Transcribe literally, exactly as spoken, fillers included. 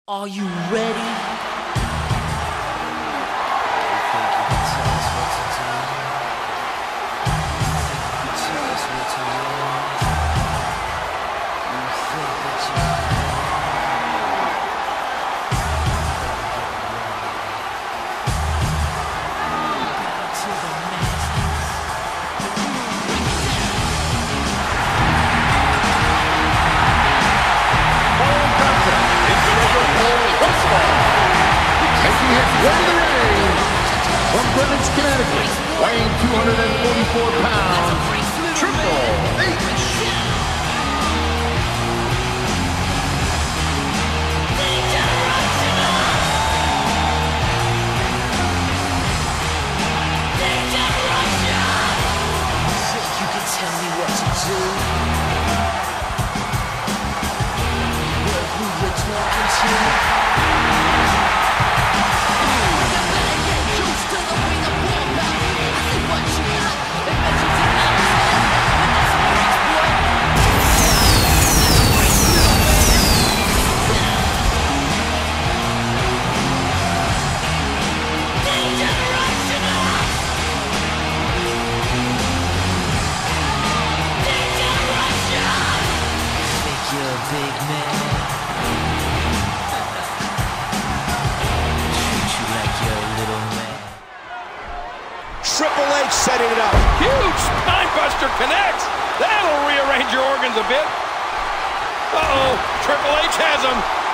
Are you ready? From Greenwich, Connecticut, weighing two hundred forty-four pounds, Triple H. Think you can tell me what to do? Well, who you talking to? You're a big man. Treat you like you're a little man. Triple H setting it up. Huge spinebuster connects. That'll rearrange your organs a bit. Uh-oh, Triple H has him.